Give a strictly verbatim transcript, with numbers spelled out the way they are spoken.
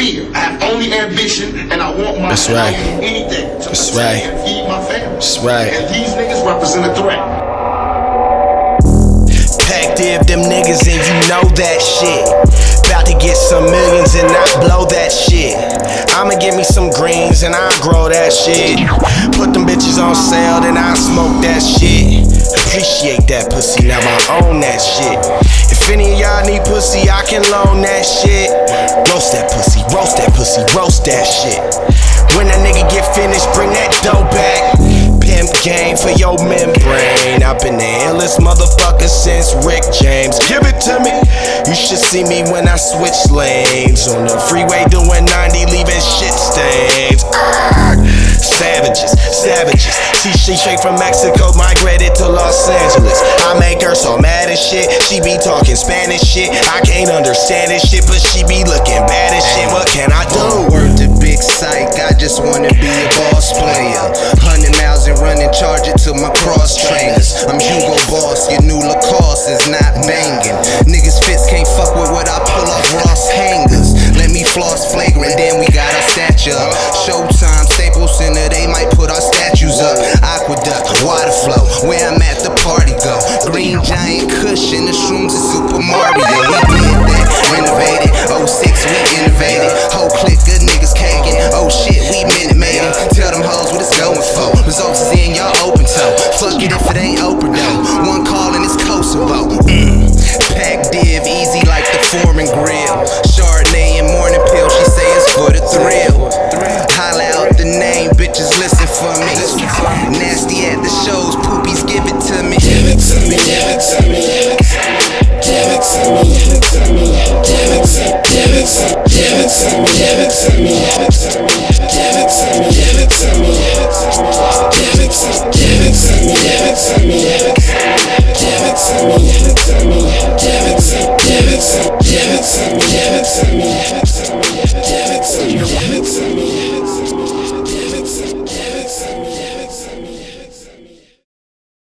fear. I have only ambition, and I want my. That's right. Anything to That's right. and feed my family. That's right. And these niggas represent a threat. Pac Div, them niggas, and you know that shit. About to get some millions and not blow that shit. I'ma give me some greens and I'll grow that shit. Put them bitches on sale, then I'll smoke that shit. Appreciate that pussy, now I own that shit. If any of y'all need pussy, I can loan that shit. Roast that pussy, roast that pussy, roast that shit. When that nigga get finished, bring that dough back. Pimp game for your membrane. I've been the illest motherfucker since Rick James. Give it to me. You should see me when I switch lanes. On the freeway doing ninety, leaving shit stains. Ah, savages, savages. See, she straight from Mexico, migrated to Los Angeles. I make her so mad as shit. She be talking Spanish shit. I can't understand this shit, but she be looking bad as shit. What can I do? Word to big psych, I just wanna be a boss player. Hundred miles and running, charge it to my cross trainers. I'm Hugo Boss, your new Lacoste is not banging. Niggas fits can't fuck with what I pull off Ross hangers. Let me floss flagrant, then we got our statue up. Showtime, Staples Center, they might put our statues up. Aqueduct, water flow, where I'm at the party go. Green giant cushion, the shrooms is Super Mario. We did that, renovated, oh six we innovated. Whole clique of niggas caking, oh shit we minute made it. Tell them hoes what it's going for, results is in y'all open toe. Fuck it if it ain't Oprah though, one call and it's Kosovo. mm. Pac Div, easy like the foreman grill. Chardonnay and morning pill, she say it's for the thrill. Holla out the name, bitches listen for me. Nasty at the shows, poopies give it to me. Give it to me, give it to me, give it to me, give it to me, give it to me, give it to me, give it to me, give it to me, give it to me, give it to me, give it to me, give it to me, give it to me, give it to me, give it to me.